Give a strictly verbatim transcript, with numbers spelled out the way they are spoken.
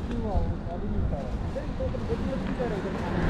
ನೀವು ಅವು ಅಲ್ಲಿಗೆ ಇದ್ದಾರೆ ಇದೇ ಇಂಥ ಗಟ್ಟಿ ಇದ್ದಾರೆ ಇದನ್ನು